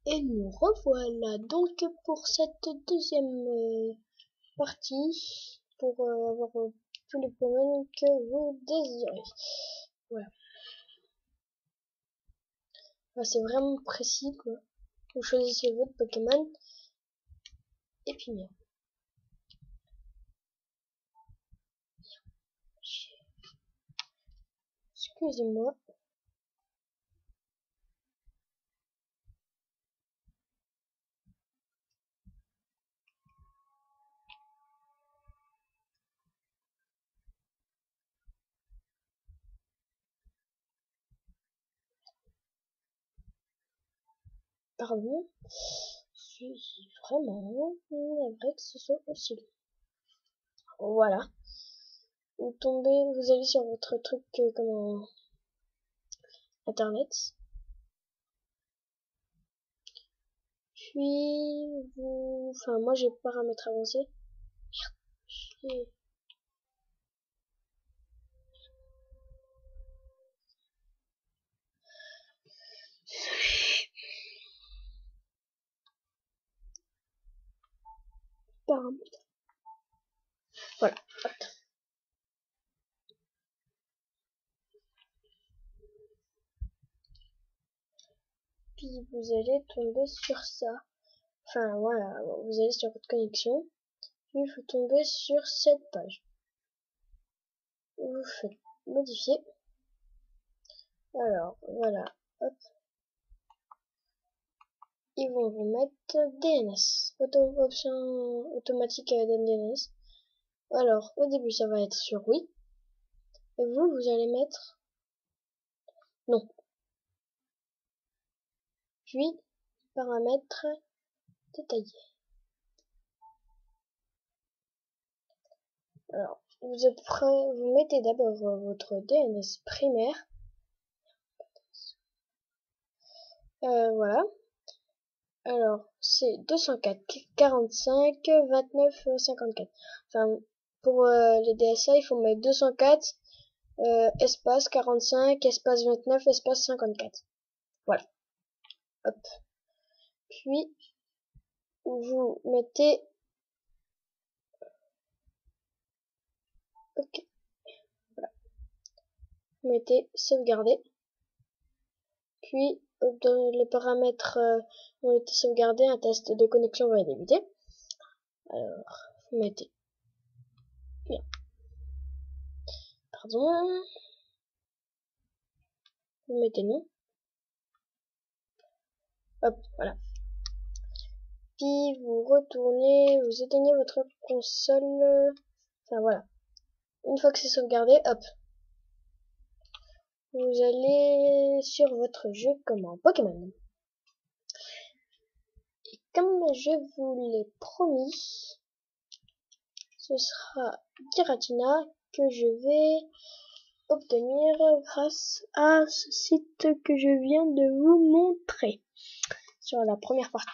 Et nous revoilà donc pour cette deuxième partie pour avoir tous les Pokémon que vous désirez. Voilà. Enfin, c'est vraiment précis quoi. Vous choisissez votre Pokémon et puis bien. Excusez-moi. Pardon. Je suis vraiment navré que ce soit aussi long. Voilà. Vous tombez, vous allez sur votre truc comme internet. Puis vous, enfin moi j'ai paramètres avancés. Merde. Paramètres. Voilà. Hop. Puis vous allez tomber sur ça. Enfin voilà, vous allez sur votre connexion. Puis vous tombez sur cette page. Vous faites modifier. Alors voilà. Hop. Ils vont vous mettre DNS. Option automatique DNS. Alors au début ça va être sur oui. Et vous allez mettre non. Puis paramètres détaillés. Alors, vous êtes prêt, vous mettez d'abord votre DNS primaire. Voilà. Alors, c'est 204 45 29 54. Enfin, pour les DSA, il faut mettre 204 espace 45 espace 29 espace 54. Voilà. Hop. Puis, vous mettez... Ok. Voilà. Vous mettez sauvegarder. Puis, dans les paramètres ont été sauvegardés, un test de connexion va débuter. Alors, vous mettez bien. Pardon. Vous mettez non. Hop, voilà. Puis vous retournez, vous éteignez votre console. Enfin voilà. Une fois que c'est sauvegardé, hop. Vous allez sur votre jeu comme en Pokémon. Et comme je vous l'ai promis, ce sera Giratina que je vais obtenir grâce à ce site que je viens de vous montrer sur la première partie.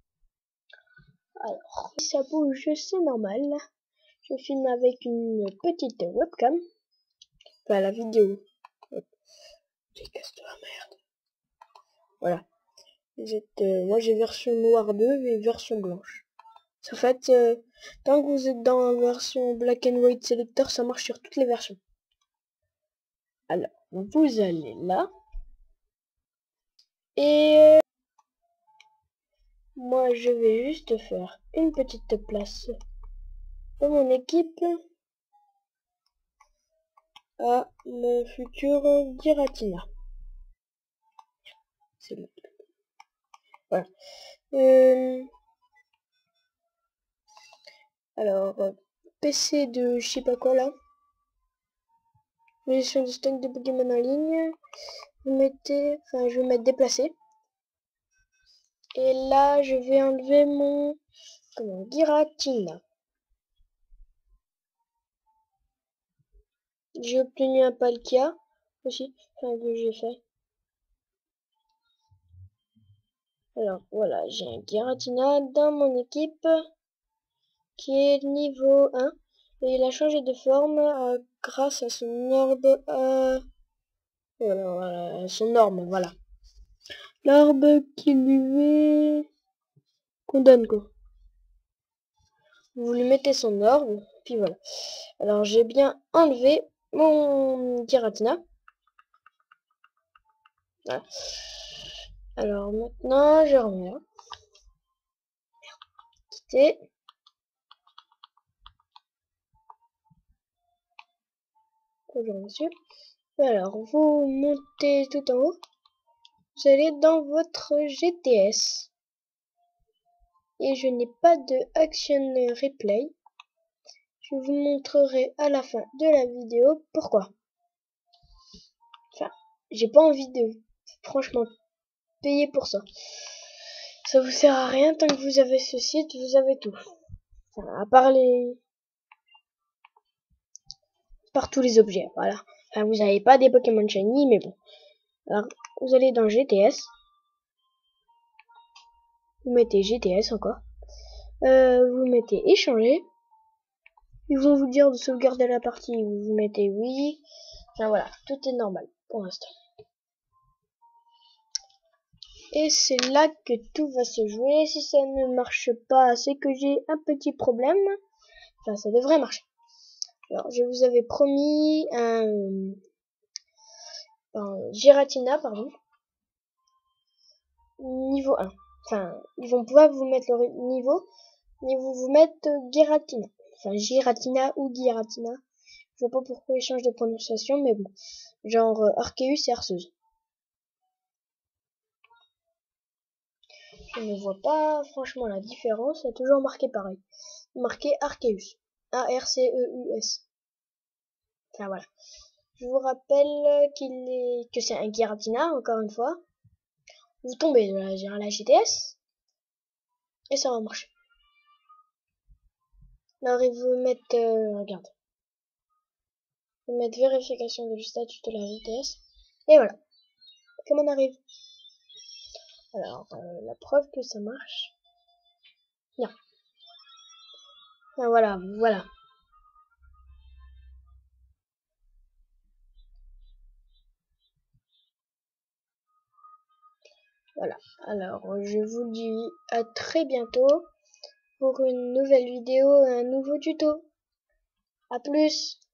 Alors, si ça bouge, c'est normal. Je filme avec une petite webcam. Enfin, la vidéo. Casse-toi, merde. Voilà. Moi, j'ai version noire 2 et version blanche. En fait, tant que vous êtes dans la version Black and White Selector, ça marche sur toutes les versions. Alors, vous allez là. Et moi, je vais juste faire une petite place dans mon équipe à mon futur Giratina. C'est bon. Voilà. Alors, PC de je sais pas quoi là. Gestion du stock de Pokémon en ligne. Vous mettez, enfin je vais mettre déplacer. Et là, je vais enlever mon Giratina. J'ai obtenu un Palkia aussi, enfin que j'ai fait. Alors voilà, j'ai un Giratina dans mon équipe qui est niveau 1 et il a changé de forme grâce à son orbe, voilà, son norme, voilà. l'arbre qui lui est... qu'on donne, quoi. Vous lui mettez son orbe, puis voilà. Alors, j'ai bien enlevé mon Giratina. Voilà. Alors, maintenant, je remets là. Quitter. Bonjour, monsieur. Alors, vous montez tout en haut. Vous allez dans votre GTS. Et je n'ai pas de Action Replay. Je vous montrerai à la fin de la vidéo pourquoi. Enfin, j'ai pas envie de, franchement, payer pour ça. Ça vous sert à rien tant que vous avez ce site, vous avez tout. Enfin, à part tous les objets, voilà. Enfin, vous n'avez pas des Pokémon Shiny, mais bon. Alors, vous allez dans GTS. Vous mettez GTS encore. Vous mettez échanger. Ils vont vous dire de sauvegarder la partie. Vous mettez oui. Enfin voilà, tout est normal pour l'instant. Et c'est là que tout va se jouer. Si ça ne marche pas, c'est que j'ai un petit problème. Enfin, ça devrait marcher. Alors, je vous avais promis un Giratina, pardon. Niveau 1. Enfin, ils vont pouvoir vous mettre le niveau, mais vous mettre Giratina. Enfin, Giratina ou Giratina. Je sais pas pourquoi ils changent de prononciation, mais bon. Genre Arceus et Arceuse. Je ne vois pas franchement la différence, c'est toujours marqué pareil. Marqué Arceus. A-R-C-E-U-S. Enfin voilà. Je vous rappelle que c'est un Giratina, encore une fois. Vous tombez de la GTS et ça va marcher. Alors ils vous mettent, regarde. Ils vous mettent vérification du statut de la GTS. Et voilà. Comme on arrive. Alors, la preuve que ça marche. Bien. Voilà, voilà. Voilà. Alors, je vous dis à très bientôt pour une nouvelle vidéo et un nouveau tuto. À plus!